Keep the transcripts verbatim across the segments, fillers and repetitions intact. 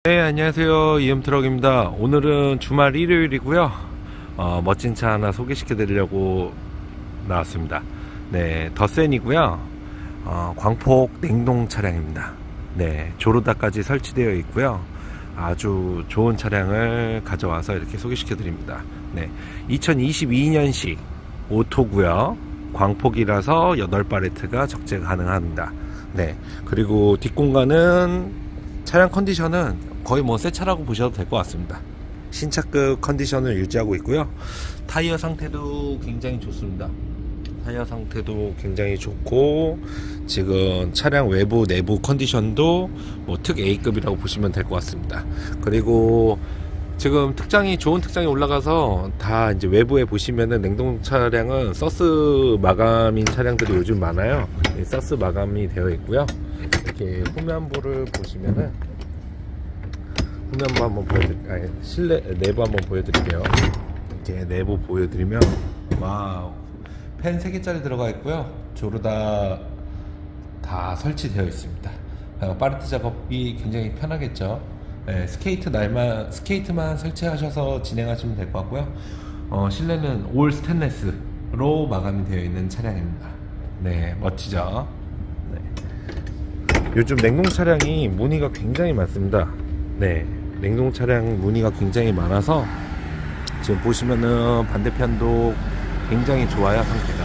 네, 안녕하세요. 이엠트럭입니다. 오늘은 주말 일요일이고요. 어, 멋진 차 하나 소개시켜 드리려고 나왔습니다. 네, 더센이고요. 어, 광폭 냉동 차량입니다. 네, 조르다까지 설치되어 있고요. 아주 좋은 차량을 가져와서 이렇게 소개시켜 드립니다. 네, 이천이십이 년식 오토고요. 광폭이라서 여덟 바레트가 적재 가능합니다. 네, 그리고 뒷공간은 차량 컨디션은 거의 뭐 새 차라고 보셔도 될 것 같습니다. 신차급 컨디션을 유지하고 있고요. 타이어 상태도 굉장히 좋습니다. 타이어 상태도 굉장히 좋고, 지금 차량 외부 내부 컨디션도 뭐 특 A급이라고 보시면 될 것 같습니다. 그리고 지금 특장이 좋은 특장이 올라가서 다 이제 외부에 보시면은 냉동 차량은 서스 마감인 차량들이 요즘 많아요. 서스 마감이 되어 있고요. 이렇게 후면부를 보시면은 후면부 한번 보여드릴게요. 아니, 실내 내부 한번 보여드릴게요. 이렇게 내부 보여드리면 와우, 펜 세 개짜리 들어가 있고요. 조르다 다 설치되어 있습니다. 파레트 작업이 굉장히 편하겠죠. 네, 스케이트 날만 스케이트만 설치하셔서 진행하시면 될 것 같고요. 어, 실내는 올 스테인리스로 마감이 되어 있는 차량입니다. 네, 멋지죠. 네. 요즘 냉동 차량이 문의가 굉장히 많습니다. 네, 냉동 차량 문의가 굉장히 많아서 지금 보시면은 반대편도 굉장히 좋아요. 상태가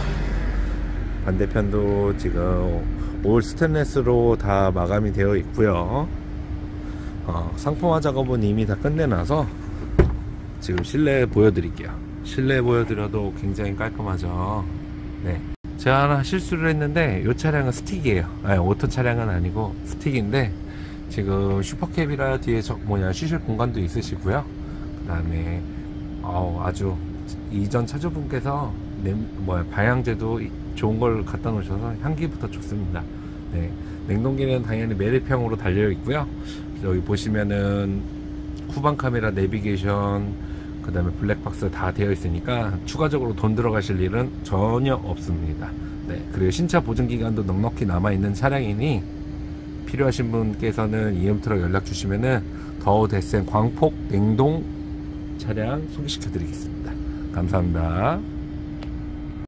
반대편도 지금 올 스테인리스로 다 마감이 되어 있고요. 어, 상품화 작업은 이미 다 끝내놔서 지금 실내 보여드릴게요. 실내 보여드려도 굉장히 깔끔하죠. 네, 제가 하나 실수를 했는데 이 차량은 스틱이에요. 아니, 오토 차량은 아니고 스틱인데 지금 슈퍼캡이라 뒤에 저 뭐냐 쉬실 공간도 있으시고요. 그 다음에 어, 아주 이전 차주분께서 냄, 뭐야 방향제도 좋은 걸 갖다 놓으셔서 향기부터 좋습니다. 네, 냉동기는 당연히 매립형으로 달려 있고요. 여기 보시면은 후방 카메라, 내비게이션, 그 다음에 블랙박스 다 되어 있으니까 추가적으로 돈 들어가실 일은 전혀 없습니다. 네, 그리고 신차 보증기간도 넉넉히 남아있는 차량이니 필요하신 분께서는 이엠트럭 연락 주시면은 더 데센 광폭 냉동 차량 소개시켜 드리겠습니다. 감사합니다.